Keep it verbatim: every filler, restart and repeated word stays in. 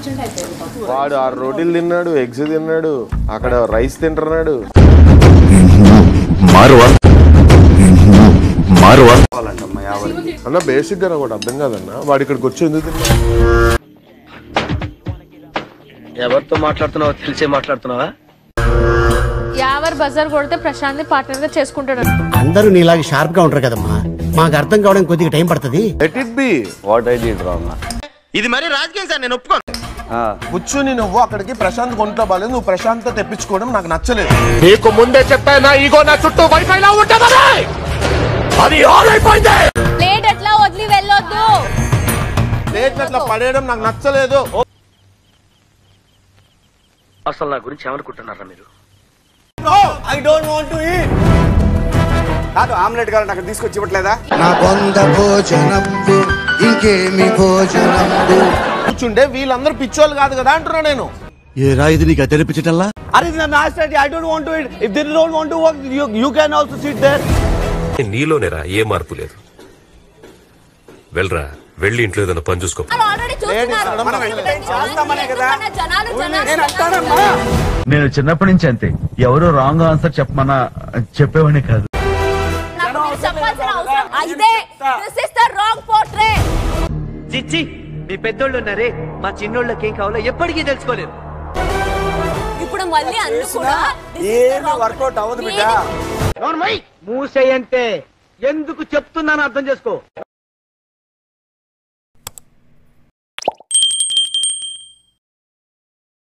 వాడు ఆరు రోటీలు తిన్నాడు, ఎగ్స్ తిన్నాడు, అక్కడ రైస్ తింటున్నాడు. అన్న బేసిక్ గా కూడా అర్థం కాదన్న, వాడు ఇక్కడికి వచ్చి ఎందుకు తిన్నాడు? ఎవరితో మాట్లాడుతున్నావో తెలిసే మాట్లాడుతున్నావా? యావర్ బజార్ కొడితే ప్రశాంత్ పార్ట్నర్ గా చేసుకుంటాడు. అందరూ నీలాగా షార్ప్ గా ఉంటారు కదమ్మా, మాకు అర్థం కావడానికి కొద్దిగా టైం పడుతుంది. Let it be. What I did wrong. ఇది మరి రాజకీయం సార్, నేను ఒప్పుకోను. కూర్చుని నువ్వు అక్కడికి ప్రశాంత్ కొంట్లో బాలేదు, నువ్వు ప్రశాంత్ తెప్పించుకోవడం నాకు నచ్చలేదు. నీకు ముందే చెప్పా నా ఈగో నా చుట్టూ వైఫై లా ఉంటదని. అది ఆన్ అయిపోయింది. ప్లేట్ అట్లా వదిలి వెళ్ళొద్దు. ప్లేట్ అట్లా పడేయడం నాకు నచ్చలేదు. అసలు నా గురించి ఏమనుకుంటున్నారా మీరు? I don't want to eat. కాదు, ఆమ్లెట్ కావాలి, నాకు తీసుకొచ్చి ఇవ్వట్లేదా? నా కొంద భోజనం ఇంకేమి భోజనం. కూర్చుంటే వీళ్ళందరూ పిచ్చోళ్ళు కాదు కదా అంటున్నా నేను. ఏ రాయిది నీకు తెరిపించటల్లా? అరే ఇది నా strategy. I don't want to eat. If they don't want to work, you you can also sit there. నీలోనేరా ఏ మార్పు లేదు. వెళ్ళరా, వెళ్ళి ఇంట్లో ఏదైనా పని చూసుకో. నేను చిన్నప్పటి నుంచి అంతే, ఎవరో రాంగ్ ఆన్సర్ చెప్పమన్నా చెప్పేవాడిని కాదు. చిచ్చి, మీ పెద్దోళ్ళు ఉన్నారే, మా చిన్నోళ్ళకి ఏం కావాలో ఎప్పటికీ తెలుసుకోలేదు. ఇప్పుడు మళ్ళీ అన్ని కూడా ఏమి వర్కౌట్ అవ్వదు బిడ్డ. మూసేయంటే ఎందుకు చెప్తున్నాను అర్థం చేసుకో.